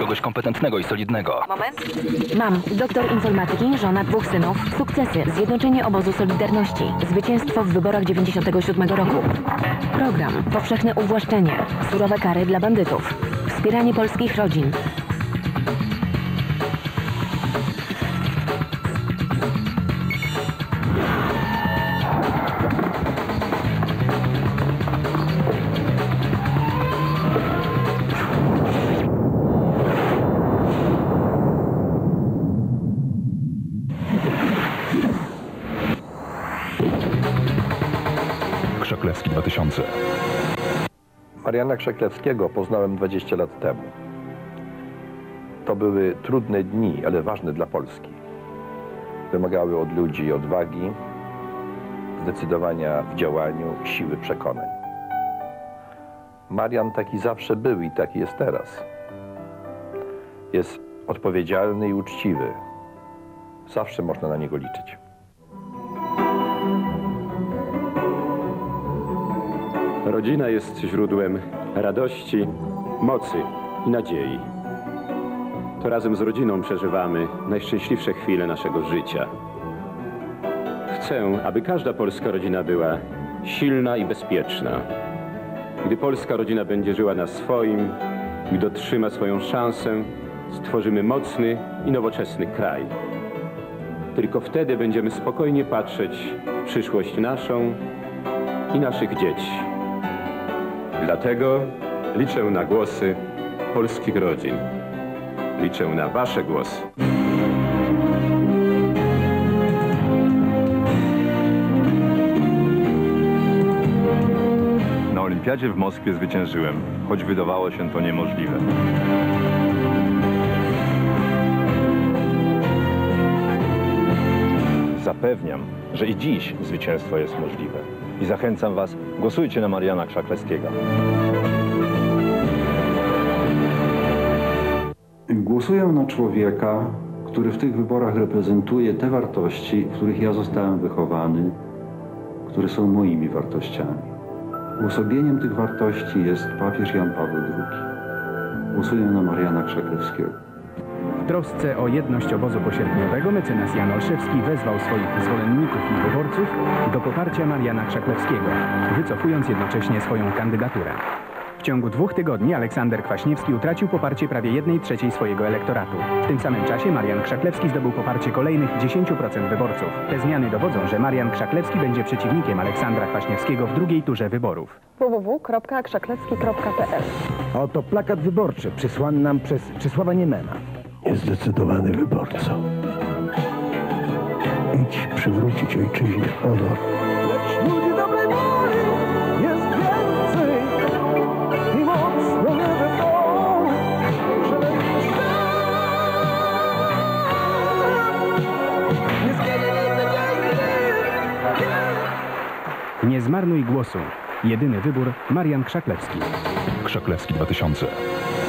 kogoś kompetentnego i solidnego. Moment. Mam. Doktor informatyki, żona, 2 synów. Sukcesy. Zjednoczenie obozu Solidarności. Zwycięstwo w wyborach 97 roku. Program. Powszechne uwłaszczenie. Surowe kary dla bandytów. Wspieranie polskich rodzin. Krzaklewski 2000. Mariana Krzaklewskiego poznałem 20 lat temu. To były trudne dni, ale ważne dla Polski. Wymagały od ludzi odwagi, zdecydowania w działaniu, siły przekonań. Marian taki zawsze był i taki jest teraz. Jest odpowiedzialny i uczciwy. Zawsze można na niego liczyć. Rodzina jest źródłem radości, mocy i nadziei. To razem z rodziną przeżywamy najszczęśliwsze chwile naszego życia. Chcę, aby każda polska rodzina była silna i bezpieczna. Gdy polska rodzina będzie żyła na swoim, gdy otrzyma swoją szansę, stworzymy mocny i nowoczesny kraj. Tylko wtedy będziemy spokojnie patrzeć w przyszłość naszą i naszych dzieci. Dlatego liczę na głosy polskich rodzin. Liczę na wasze głosy. Na olimpiadzie w Moskwie zwyciężyłem, choć wydawało się to niemożliwe. Zapewniam, że i dziś zwycięstwo jest możliwe. I zachęcam was, głosujcie na Mariana Krzaklewskiego. Głosuję na człowieka, który w tych wyborach reprezentuje te wartości, w których ja zostałem wychowany, które są moimi wartościami. Uosobieniem tych wartości jest papież Jan Paweł II. Głosuję na Mariana Krzaklewskiego. W trosce o jedność obozu posierpniowego mecenas Jan Olszewski wezwał swoich zwolenników i wyborców do poparcia Mariana Krzaklewskiego, wycofując jednocześnie swoją kandydaturę. W ciągu 2 tygodni Aleksander Kwaśniewski utracił poparcie prawie 1/3 swojego elektoratu. W tym samym czasie Marian Krzaklewski zdobył poparcie kolejnych 10% wyborców. Te zmiany dowodzą, że Marian Krzaklewski będzie przeciwnikiem Aleksandra Kwaśniewskiego w drugiej turze wyborów. www.krzaklewski.pl. Oto plakat wyborczy przysłany nam przez Czesława Niemena. Jest zdecydowany wyborcą. Idź przywrócić ojczyźnie honor. Lecz ludzi dobrej woli jest więcej i mocno nie wypał. Nie zmarnuj głosu. Jedyny wybór Marian Krzaklewski. Krzaklewski 2000.